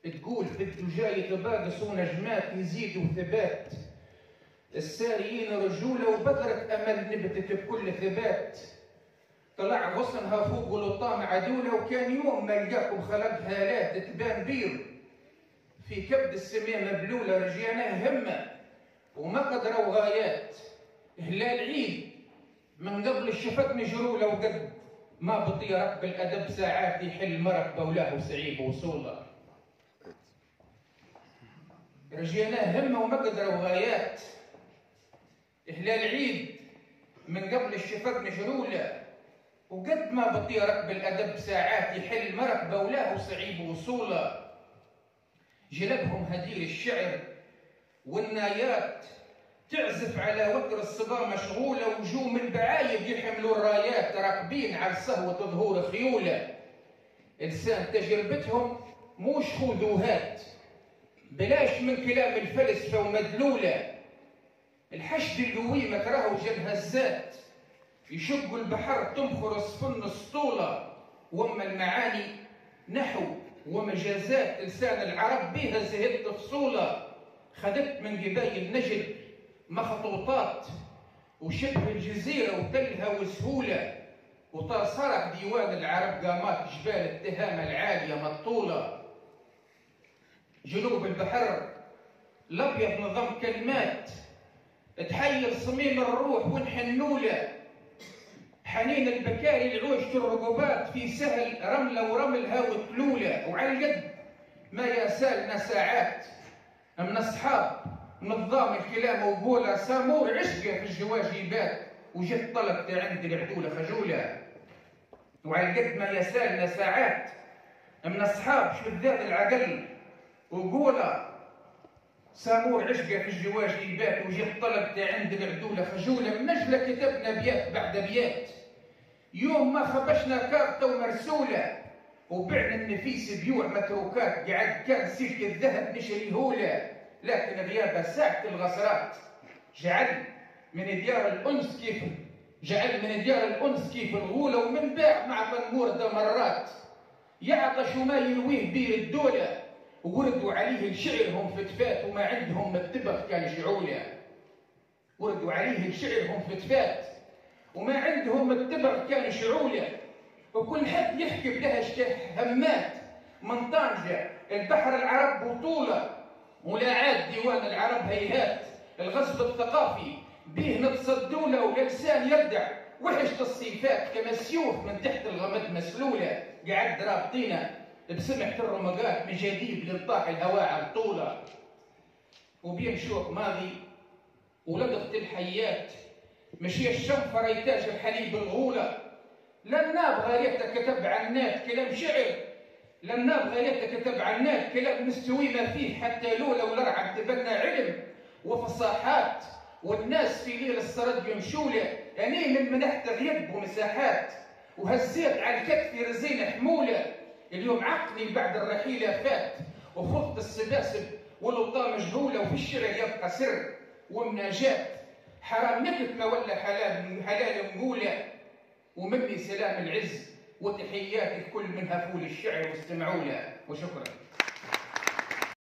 تقول في الدجاية تباقص ونجمات يزيدوا ثبات، الساريين رجولة وبذرة أمل نبتت بكل ثبات، طلع غصنها فوق ولطام عدولة، وكان يوم ما لقاكم خلق هالات تبان بير، في كبد السماء مبلولة رجيناه همة وما قدروا غايات، هلال عيد من قبل الشفت مجرولة، وقد ما بطيرك بالأدب ساعات يحل مرق بولاه وسعيب وصوله، رجيناه همة وما قدروا غايات، هلال عيد من قبل الشفت مجرولة، وقد ما بطيرك بالأدب ساعات يحل مرق بولاه وسعيب وصوله، جلبهم هدير الشعر والنايات تعزف على وتر الصبا مشغولة، وجوم البعايد يحملوا الرايات راكبين على صهوة ظهور خيولة، لسان تجربتهم موش خذوهات، بلاش من كلام الفلسفة ومدلولة، الحشد القوي مكرهه جد هزات، يشقوا البحر تمخر صفن السطولة، وما المعاني نحو ومجازات لسان العرب بيها زهدت فصولة، خدت من قبايل نجد مخطوطات وشبه الجزيرة وتلها وسهولة، وتصرح ديوان العرب قامات جبال التهامة العالية مطولة، جنوب البحر الأبيض نظام كلمات تحير صميم الروح ونحنولة، حنين البكاري العوش الرقبات في سهل رملة ورملها وتلولة، وعلى القد ما يسالنا ساعات من أصحاب نظام الكلام وقوله، سامور عشقه في الجواجيبات وجت طلبت عند العدولة خجولة، وعلى قد ما يسالنا ساعات من أصحاب شذاذ العقل وقوله، سامور عشقه في الجواجيبات وجت طلبت عند العدولة خجولة، من أجل كتبنا بيات بعد بيات، يوم ما خبشنا كارته ومرسولة، وبعنا النفيس بيوع متروكات، قعد كان سلك الذهب نشري هولة، لكن غيابها ساعة الغصرات جعل من ديار الأنس كيف الغولة، ومن باع مع بنمور دمرات، يعطش وما يلويه بيه الدولة، وردوا عليه الشعرهم فتفات وما عندهم التبخ كان شعولة، وردوا عليه الشعرهم فتفات وما عندهم التبغ كان شعولة، وكل حد يحكي بلها همات من طنجة البحر العرب بطولة، ولا عاد ديوان العرب هيهات، الغصب الثقافي بيه نتصدوا له ولسان يردع، وحشت الصيفات كما السيوف من تحت الغمد مسلولة، قعد رابطينا بسمحة الرمقات مجاديب للطاح الهواء على الطولة، وبين شوق ماضي ولدغت الحيات مشي الشنفر يتاج الحليب الغولة، لن نبغى يتكتب عنات كلام شعر، لن نبغى يتكتب عنات كلام مستوي ما فيه، حتى لولا ولرعب تبنى علم وفصاحات، والناس في ليل السرد يمشولة، أني من منحت غيب ومساحات، وهزيت على الكتف رزين حمولة، اليوم عقلي بعد الرحيلة فات، وخفت السباسب والوطا مجهولة، وفي الشرع يبقى سر ومناجات، حرام نكتمة ولا حلال نقوله، ومني سلام العز وتحياتي الكل من هفول الشعر واستمعوا له، وشكرا.